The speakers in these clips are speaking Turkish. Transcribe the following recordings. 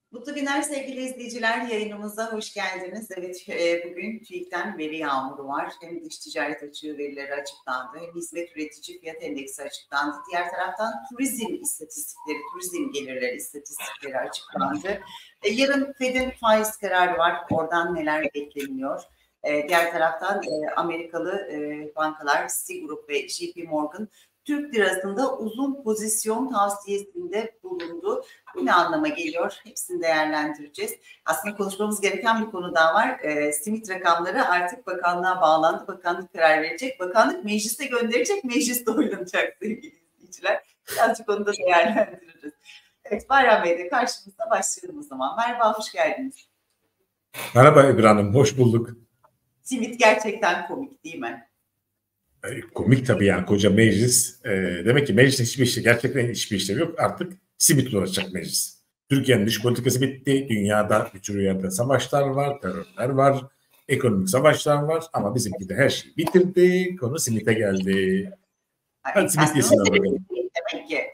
Mutlu günler sevgili izleyiciler. Yayınımıza hoş geldiniz. Evet, bugün TÜİK'ten veri yağmuru var. Hem dış ticaret açığı verileri açıklandı, hem hizmet üretici fiyat endeksi açıklandı. Diğer taraftan turizm istatistikleri, turizm gelirleri istatistikleri açıklandı. Yarın Fed'in faiz kararı var. Oradan neler bekleniyor? Diğer taraftan Amerikalı bankalar Citigroup ve JP Morgan Türk lirasında uzun pozisyon tavsiyesinde bulundu. Bu ne anlama geliyor? Hepsini değerlendireceğiz. Aslında konuşmamız gereken bir konu daha var. Simit rakamları artık bakanlığa bağlandı. Bakanlık karar verecek. Bakanlık meclise gönderecek. Mecliste oylanacak sevgili izleyiciler. Birazcık onu da değerlendiririz. Evet, Bayram Bey de karşımızda, başlayalım o zaman. Merhaba, hoş geldiniz. Merhaba Ebru Hanım, hoş bulduk. Simit gerçekten komik değil mi? Komik tabii yani koca meclis. Demek ki mecliste hiçbir şey, gerçekten hiçbir işlevi yok. Artık simit ulaşacak meclis. Türkiye'nin dış politikası bitti. Dünyada bir sürü yerde savaşlar var, terörler var, ekonomik savaşlar var. Ama bizimki de her şeyi bitirdi. Konu simite geldi. Hadi simit yesinler bakalım. Demek ki.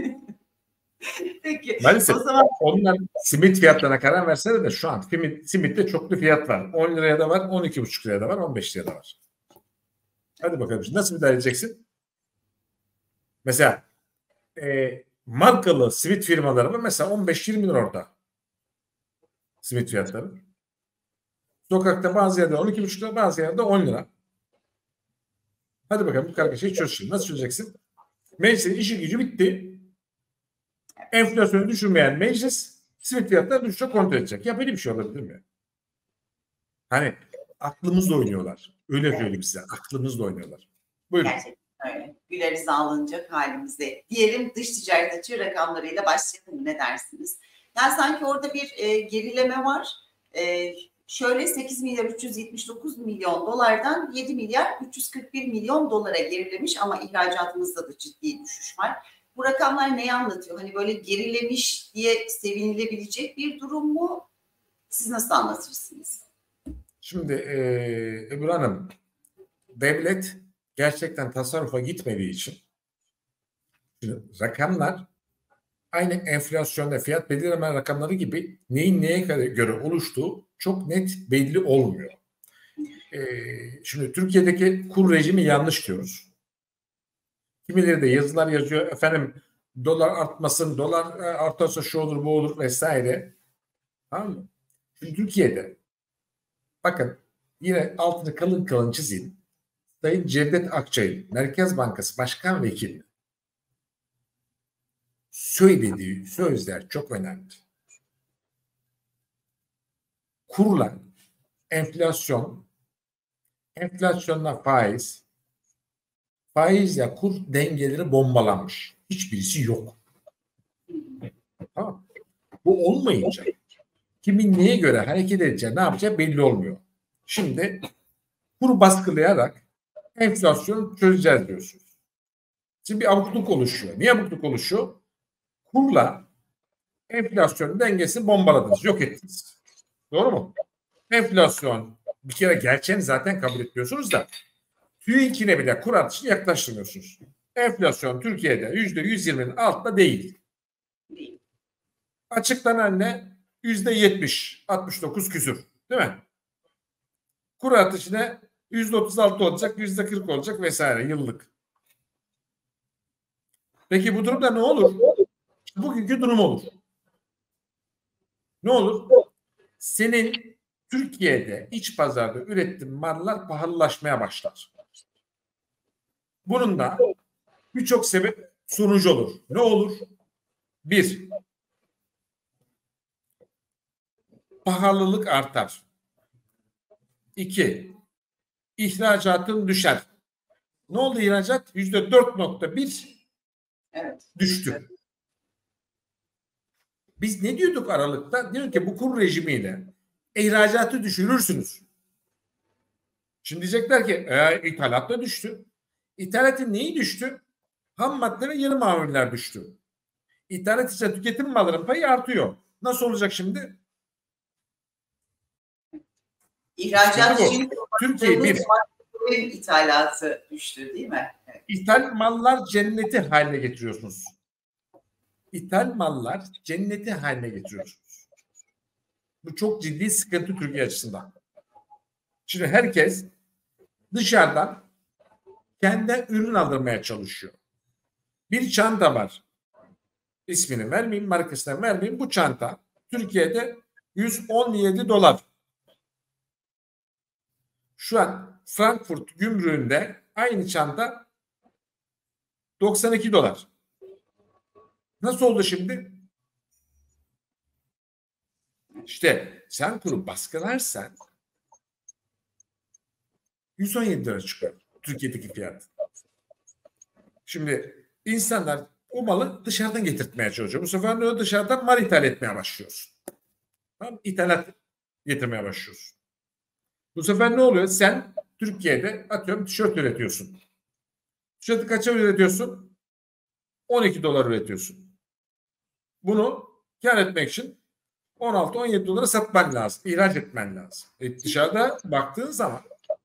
Peki. Maalesef o zaman... onlar simit fiyatlarına karar verseler de şu an simitte çoklu fiyat var. 10 liraya da var, 12,5 liraya da var, 15 liraya da var. Hadi bakalım nasıl müdahale edeceksin? Mesela markalı simit firmaları var. Mesela 15-20 lira orada. Simit fiyatları. Sokakta bazı yerde 12,5 lira, bazı yerde 10 lira. Hadi bakalım bu kargaşayı çöz şimdi. Nasıl çözeceksin? Meclisin işi gücü bitti. Enflasyonu düşürmeyen meclis simit fiyatlarını düşüşe kontrol edecek. Ya böyle bir şey olabilir mi? Hani aklımızla oynuyorlar. Öyle söyleyeyim size. Aklımızla oynuyorlar. Buyurun. Gerçekten öyle. Güler alınacak halimizde. Diyelim dış ticaret açığı rakamlarıyla başlayalım. Ne dersiniz? Yani sanki orada bir gerileme var. Şöyle 8 milyar 379 milyon dolardan 7 milyar 341 milyon dolara gerilemiş ama ihracatımızda da ciddi düşüş var. Bu rakamlar neyi anlatıyor? Hani böyle gerilemiş diye sevinilebilecek bir durum mu? Siz nasıl anlatırsınız? Şimdi Ebru Hanım, devlet gerçekten tasarrufa gitmediği için rakamlar aynı enflasyonda fiyat belirleme rakamları gibi neyin neye göre oluştuğu çok net belli olmuyor. Şimdi Türkiye'deki kur rejimi yanlış diyoruz. Kimileri de yazılar yazıyor. Efendim dolar artmasın, dolar artarsa şu olur bu olur vesaire. Tamam mı? Şimdi Türkiye'de bakın yine altını kalın kalın çizeyim. Sayın Cevdet Akçay'ın Merkez Bankası Başkan Vekili söylediği sözler çok önemli. Kurla enflasyon, enflasyonla faiz, faizle kur dengeleri bombalanmış. Hiçbirisi yok. Tamam. Bu olmayınca kimin neye göre hareket edeceği, ne yapacağı belli olmuyor. Şimdi kuru baskılayarak enflasyonu çözeceğiz diyorsunuz. Şimdi bir abukluk oluşuyor. Niye abukluk oluşuyor? Kurla enflasyonun dengesini bombaladınız, yok ettiniz. Doğru mu? Enflasyon bir kere gerçeğini zaten kabul etmiyorsunuz da TÜİK'ine bile kur artışını yaklaştırmıyorsunuz. Enflasyon Türkiye'de %120'nin altında değil. Açıklanan ne? %70, 69 küsür. Değil mi? Kur artışı ne? %36 olacak, %40 olacak vesaire yıllık. Peki bu durumda ne olur? Bugünkü durum olur. Ne olur? Senin Türkiye'de iç pazarda ürettiğin mallar pahalılaşmaya başlar. Bunun da birçok sebep sonucu olur. Ne olur? Bir, pahalılık artar. İki, ihracatın düşer. Ne oldu ihracat? %4,1 düştü. Biz ne diyorduk Aralık'ta? Diyor ki bu kur rejimiyle ihracatı düşürürsünüz. Şimdi diyecekler ki ithalat da düştü. İthalatın neyi düştü? Ham madde ve yarı mamuller düştü. İthalat ise tüketim malların payı artıyor. Nasıl olacak şimdi? İhracat için Türkiye bir ithalatı düştü değil mi? Evet. İthal mallar cenneti haline getiriyorsunuz. İthal mallar cenneti haline getiriyorsunuz. Bu çok ciddi sıkıntı Türkiye açısından. Şimdi herkes dışarıdan kendi ürün aldırmaya çalışıyor. Bir çanta var. İsmini vermeyeyim, markasını vermeyeyim. Bu çanta Türkiye'de 117 dolar. Şu an Frankfurt gümrüğünde aynı çanta 92 dolar. Nasıl oldu şimdi? İşte sen kuru baskılarsan 117 lira çıkıyor Türkiye'deki fiyat. Şimdi insanlar o malı dışarıdan getirtmeye çalışıyor. Bu sefer de dışarıdan mal ithal etmeye başlıyorsun. Tamam, ithalat getirmeye başlıyorsun. Bu sefer ne oluyor? Sen Türkiye'de atıyorum tişört üretiyorsun. Tişörtü kaça üretiyorsun? 12 dolar üretiyorsun. Bunu kar etmek için 16-17 dolara satman lazım. İhraç etmen lazım. Dışarıda baktığın zaman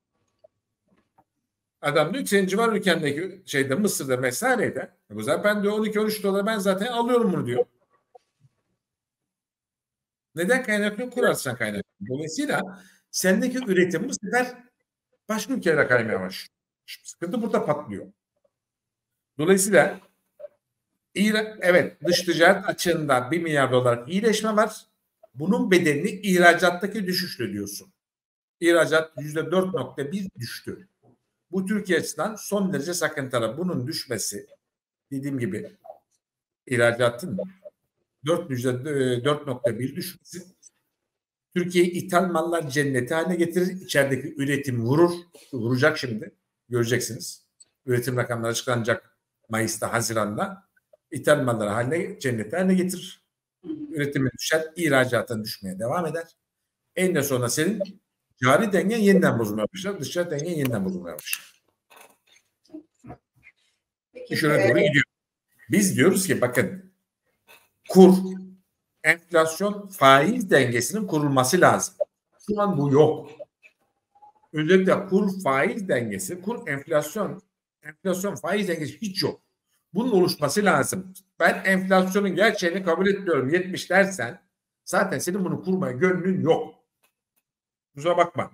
adam diyor ki senin civar ülkendeki şeyde Mısır'da vesairede bu sefer ben diyor 12-13 dolara ben zaten alıyorum bunu diyor. Neden kaynaklı? Kur artışından kaynaklı. Dolayısıyla sendeki üretim bu sefer başka ülkelere kaymaya başlıyor. Sıkıntı burada patlıyor. Dolayısıyla evet dış ticaret açığında 1 milyar dolar iyileşme var. Bunun bedelini ihracattaki düşüşle diyorsun. İhracat %4.1 düştü. Bu Türkiye açısından son derece sakıncalı. Bunun düşmesi dediğim gibi ihracatın %4.1 düşmesi Türkiye'yi ithal mallar cenneti haline getirir. İçerideki üretim vuracak şimdi. Göreceksiniz. Üretim rakamları açıklanacak Mayıs'ta, Haziran'da. İthal malları cenneti haline getirir. Üretimi düşer, ihracatın düşmeye devam eder. En sonunda senin cari dengen yeniden bozulmaya başlar. Dışarı dengen yeniden bozulmaya başlar. Şöyle doğru gidiyor. Biz diyoruz ki bakın kur, enflasyon, faiz dengesinin kurulması lazım. Şu an bu yok. Özellikle kur faiz dengesi, kur enflasyon faiz dengesi hiç yok. Bunun oluşması lazım. Ben enflasyonun gerçeğini kabul etmiyorum 70 dersen zaten senin bunu kurmaya gönlün yok. Kusura bakma.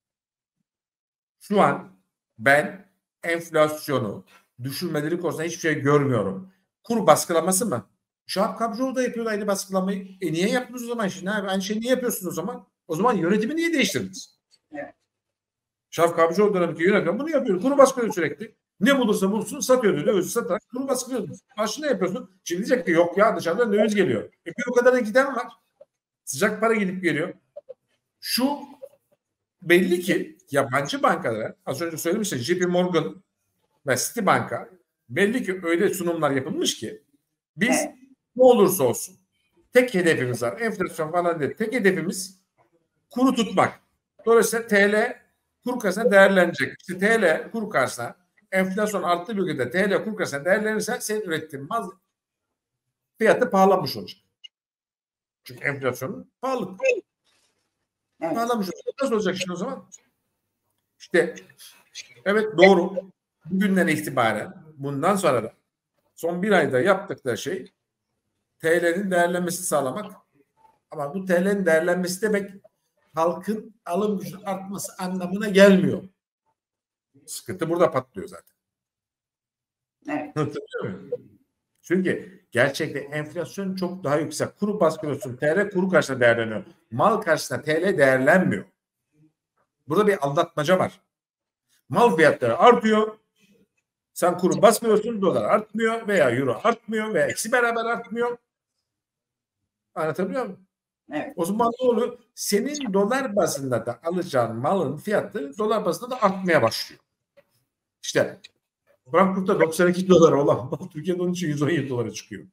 Şu an ben enflasyonu düşürmeleri konusunda hiçbir şey görmüyorum. Kur baskılaması mı? Şahap Kabcıoğlu da yapıyor aynı baskılamayı. Niye yaptınız o zaman şimdi? Aynı şeyi niye yapıyorsunuz o zaman? O zaman yönetimi niye değiştirdiniz? Evet. Şahap Kabcıoğlu dönemindeki yönetim bunu yapıyor. Kuru baskılıyor sürekli. Ne bulursa bulsun satıyor diyor. Döviz satarak kuru baskılıyor. Başına yapıyorsun. Şimdi diyecek ki yok ya dışarıdan döviz geliyor. Bir o kadar da giden var. Sıcak para gidip geliyor. Şu belli ki yabancı bankalara az önce söylemiştim JP Morgan ve Citibank'a belli ki öyle sunumlar yapılmış ki biz ne olursa olsun tek hedefimiz var. Enflasyon falan değil. Tek hedefimiz kuru tutmak. Dolayısıyla TL kur karşısında değerlenecek. İşte TL kur karşısında enflasyon arttığı bir ülkede TL kur karşısında değerlenirse senin ürettiğin mal fiyatı pahalanmış olacak. Çünkü enflasyonun pahalı. Evet. Pahalanmış olacak. Nasıl olacak şimdi o zaman? İşte evet doğru. Bugünden itibaren bundan sonra da son bir ayda yaptıkları şey TL'nin değerlenmesini sağlamak. Ama bu TL'nin değerlenmesi demek halkın alım gücünün artması anlamına gelmiyor. Sıkıntı burada patlıyor zaten. Evet. Hatırlıyor muyum? Çünkü gerçekten enflasyon çok daha yüksek. Kuru baskılıyorsun. TL kuru karşısında değerleniyor. Mal karşısında TL değerlenmiyor. Burada bir aldatmaca var. Mal fiyatları artıyor. Sen kuru basmıyorsun, dolar artmıyor veya euro artmıyor veya ikisi beraber artmıyor. Anlatabiliyor muyum? Evet. O zaman ne oluyor? Senin dolar bazında da alacağın malın fiyatı dolar bazında da artmaya başlıyor. İşte Frankfurt'ta 92 dolar olan mal Türkiye'de onun için 117 dolara çıkıyor.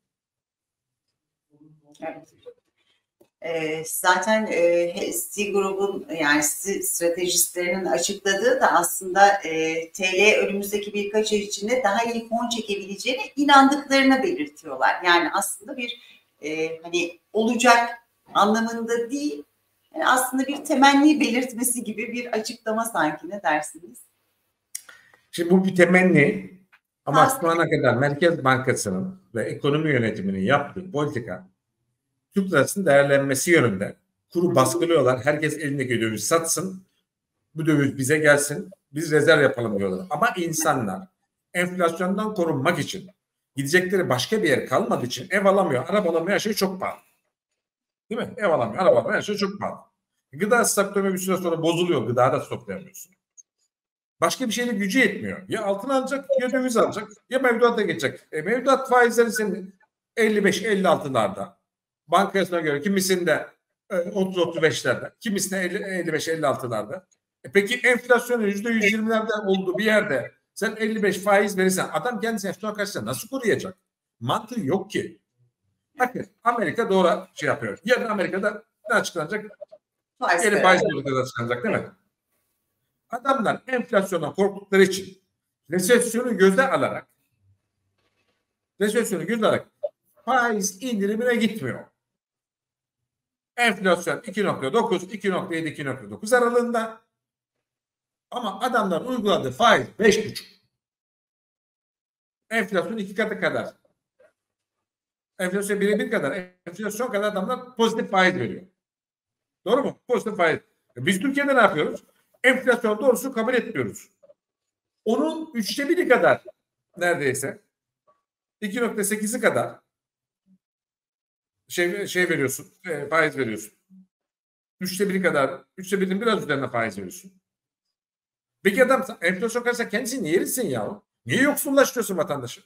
Evet. Zaten Citi grubun yani stratejistlerinin açıkladığı da aslında TL önümüzdeki birkaç ay içinde daha iyi fon çekebileceğine inandıklarını belirtiyorlar. Yani aslında bir hani olacak anlamında değil, yani aslında bir temenni belirtmesi gibi bir açıklama sanki, ne dersiniz? Şimdi bu bir temenni ama şu ana kadar Merkez Bankası'nın ve ekonomi yönetiminin yaptığı politika Türk lirasının değerlenmesi yönünde Kuru baskılıyorlar. Herkes elindeki döviz satsın. Bu döviz bize gelsin. Biz rezerv yapalım diyorlar. Ama insanlar enflasyondan korunmak için gidecekleri başka bir yer kalmadığı için ev alamıyor, araba alamıyor, her şey çok pahalı. Değil mi? Ev alamıyor, araba alamıyor, her şey çok pahalı. Gıda stoklama bir süre sonra bozuluyor. Gıda da stoklayamıyorsun. Başka bir şeyle gücü yetmiyor. Ya altın alacak, ya döviz alacak, ya mevduata geçecek. Mevduat faizleri senin 55-56'larda. Bankasına göre kimisinde 30-35'lerde, kimisinde 55-56'larda. Peki enflasyonun %120'lerde olduğu bir yerde sen 55 faiz verirsen adam kendisi enflasyon karşısında nasıl koruyacak? Mantığı yok ki. Bakın Amerika doğru şey yapıyor. Yarın Amerika'da ne açıklanacak? Yeni faiz politikası açıklanacak değil mi? Adamlar enflasyona korktukları için resesyonu göze alarak faiz indirimine gitmiyor. Enflasyon 2.9, 2.7, 2.9 aralığında ama adamlar uyguladığı faiz 5.5. Enflasyon 2 katı kadar. Enflasyon birebir kadar. Enflasyon kadar adamlar pozitif faiz veriyor. Doğru mu? Pozitif faiz. Biz Türkiye'de ne yapıyoruz? Enflasyon doğrusu kabul etmiyoruz. Onun 1/3 kadar neredeyse 2.8'i kadar şey veriyorsun, faiz veriyorsun. 1/3 kadar, 1/3'ün biraz üzerine faiz veriyorsun. Peki adam enflasyon karşısında kendisi niye erisin ya? Niye yoksullaştırıyorsun vatandaşı?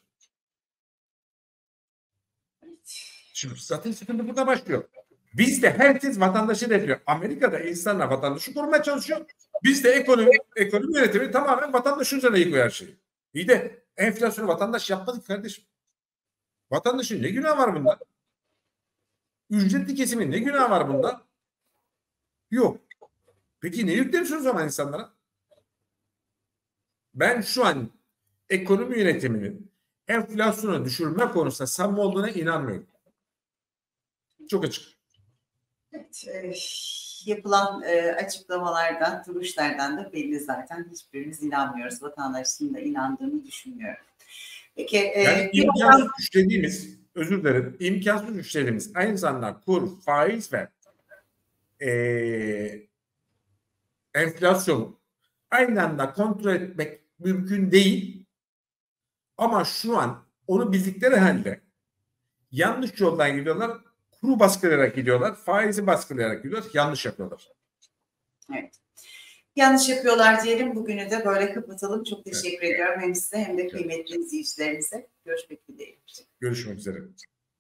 Şimdi zaten sıkıntı burada başlıyor. Bizde herkes vatandaşı hedefliyor. Amerika'da insanlar vatandaşı korumaya çalışıyor. Bizde ekonomi yönetimi tamamen vatandaşın üzerine yıkıyor her şeyi. İyi de enflasyonu vatandaş yapmadık kardeşim. Vatandaşın ne günahı var bunda? Ücretli kesimin ne günahı var bunda? Yok. Peki ne yüklemişsiniz o zaman insanlara? Ben şu an ekonomi yönetiminin enflasyonu düşürme konusunda samimi olduğuna inanmıyorum. Çok açık. Evet, yapılan açıklamalardan, duruşlardan da belli zaten. Hiçbirimiz inanmıyoruz. Vatandaşın da inandığını düşünmüyorum. Peki, yani imkansız güç dediğimiz, özür dilerim, imkansız güç dediğimiz aynı zamanda kur, faiz ve enflasyonu aynı anda kontrol etmek mümkün değil. Ama şu an onu bildikleri halde yanlış yoldan gidiyorlar. Kuru baskılayarak gidiyorlar. Faizi baskılayarak gidiyorlar. Yanlış yapıyorlar. Evet. Yanlış yapıyorlar diyelim. Bugünü de böyle kapatalım. Çok teşekkür ediyorum hem size hem de kıymetli izleyicilerimize. Görüşmek dileğiyle. Görüşmek üzere.